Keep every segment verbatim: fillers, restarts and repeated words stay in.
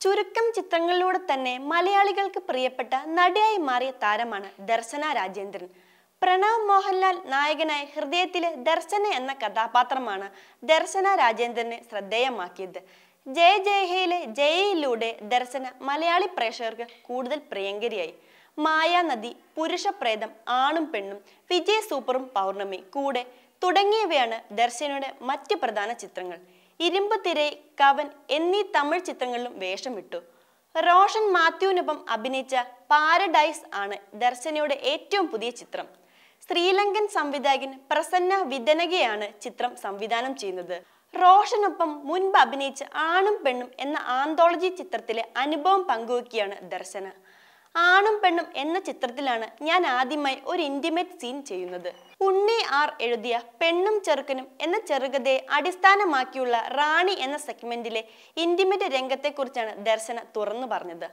ചുരുക്കം ചിത്രങ്ങളിലൂടെ തന്നെ മലയാളികൾക്ക് പ്രിയപ്പെട്ട നടിയായി മാറിയ താരമാണ് ദർശന രാജേന്ദ്രൻ. പ്രണവ് മോഹൻലാൽ നായകനായ ഹൃദയത്തിലെ ദർശന എന്ന കഥാപാത്രമാണ് ദർശന രാജേന്ദ്രനെ ശ്രദ്ധേയമാക്കിയത്. ജയ ജയഹയിലെ ജയയിലൂടെ ദർശന മലയാളി പ്രേക്ഷകർക്ക് കൂടുതൽ പ്രിയങ്കരിയായി. മായാനദി, പുരുഷപ്രേതം, ആണും പെണ്ണും, വിജയ് സൂപ്പറും പൗർണമി, കൂടെ തുടങ്ങിയവയാണ് ദർശനയുടെ മറ്റ് പ്രധാന ചിത്രങ്ങൾ. ഇരുമ്പ് തിരൈ, കവൻ എന്നീ തമിഴ് ചിത്രങ്ങളിലും വേഷമിട്ടു. റോഷൻ മാത്യുവിനൊപ്പം അഭിനയിച്ച പാരഡൈസ് ആണ് ദർശനയുടെ ഏറ്റവും പുതിയ ചിത്രം. ശ്രീലങ്കൻ സംവിധായകൻ പ്രസന്ന വിദനകയാണ് ചിത്രം സംവിധാനം ചെയ്യുന്നത്. റോഷനൊപ്പം മുൻപ് അഭിനയിച്ച ആണും പെണ്ണും എന്ന ആന്തോളജി ചിത്രത്തിലെ അനുഭവം പങ്കുവയ്ക്കുകയാണ് ദർശന. ആണും പെണ്ണും എന്ന ചിത്രത്തിലാണ് ഞാൻ ആദ്യമായി ഒരു ഇന്റിമേറ്റ് സീൻ ചെയ്യുന്നത്. ഉണ്ണി ആർ എഴുതിയ പെണ്ണും ചെറുക്കനും എന്ന ചെറുകഥയെ അടിസ്ഥാനമാക്കിയുള്ള റാണി എന്ന സെഗ്മെന്റിലെ ഇന്റിമേറ്റ് രംഗത്തെക്കുറിച്ചാണ് ദർശന തുറന്നു പറഞ്ഞത്.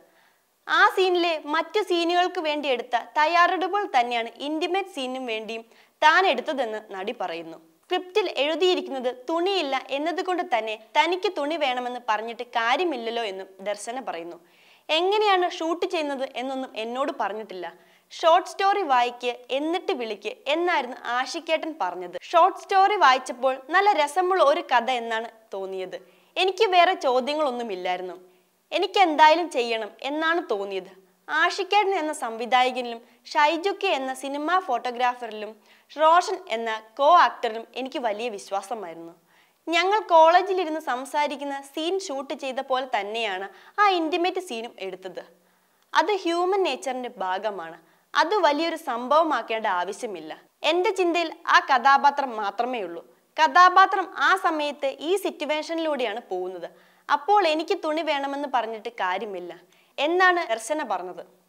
ആ സീനിലെ മറ്റു സീനുകൾക്ക് വേണ്ടി എടുത്ത തയ്യാറെടുപ്പുകൾ തന്നെയാണ് ഇന്റിമേറ്റ് സീനിനും വേണ്ടിയും താൻ എടുത്തതെന്ന് നടി പറയുന്നു. സ്ക്രിപ്റ്റിൽ എഴുതിയിരിക്കുന്നത് തുണിയില്ല എന്നതുകൊണ്ട് തന്നെ തനിക്ക് തുണി വേണമെന്ന് പറഞ്ഞിട്ട് കാര്യമില്ലല്ലോ എന്നും ദർശന പറയുന്നു. എങ്ങനെയാണ് ഷൂട്ട് ചെയ്യുന്നത് എന്നൊന്നും എന്നോട് പറഞ്ഞിട്ടില്ല. ഷോർട്ട് സ്റ്റോറി വായിക്ക് എന്നിട്ട് വിളിക്ക് എന്നായിരുന്നു ആഷിക്കേട്ടൻ പറഞ്ഞത്. ഷോർട്ട് സ്റ്റോറി വായിച്ചപ്പോൾ നല്ല രസമുള്ള ഒരു കഥ എന്നാണ് തോന്നിയത്. എനിക്ക് വേറെ ചോദ്യങ്ങളൊന്നുമില്ലായിരുന്നു. എനിക്ക് എന്തായാലും ചെയ്യണം എന്നാണ് തോന്നിയത്. ആഷിക്കേട്ടൻ എന്ന സംവിധായകനിലും ഷൈജുക്കി എന്ന സിനിമാ ഫോട്ടോഗ്രാഫറിലും റോഷൻ എന്ന കോ ആക്ടറിലും എനിക്ക് വലിയ വിശ്വാസമായിരുന്നു. ഞങ്ങൾ കോളേജിലിരുന്ന് സംസാരിക്കുന്ന സീൻ ഷൂട്ട് ചെയ്ത പോലെ തന്നെയാണ് ആ ഇന്റിമേറ്റ് സീനും എടുത്തത്. അത് ഹ്യൂമൻ നേച്ചറിന്റെ ഭാഗമാണ്. അത് വലിയൊരു സംഭവമാക്കേണ്ട ആവശ്യമില്ല. എൻ്റെ ചിന്തയിൽ ആ കഥാപാത്രം മാത്രമേ ഉള്ളൂ. കഥാപാത്രം ആ സമയത്ത് ഈ സിറ്റുവേഷനിലൂടെയാണ് പോകുന്നത്. അപ്പോൾ എനിക്ക് തുണി വേണമെന്ന് പറഞ്ഞിട്ട് കാര്യമില്ല എന്നാണ് ദർശന പറഞ്ഞത്.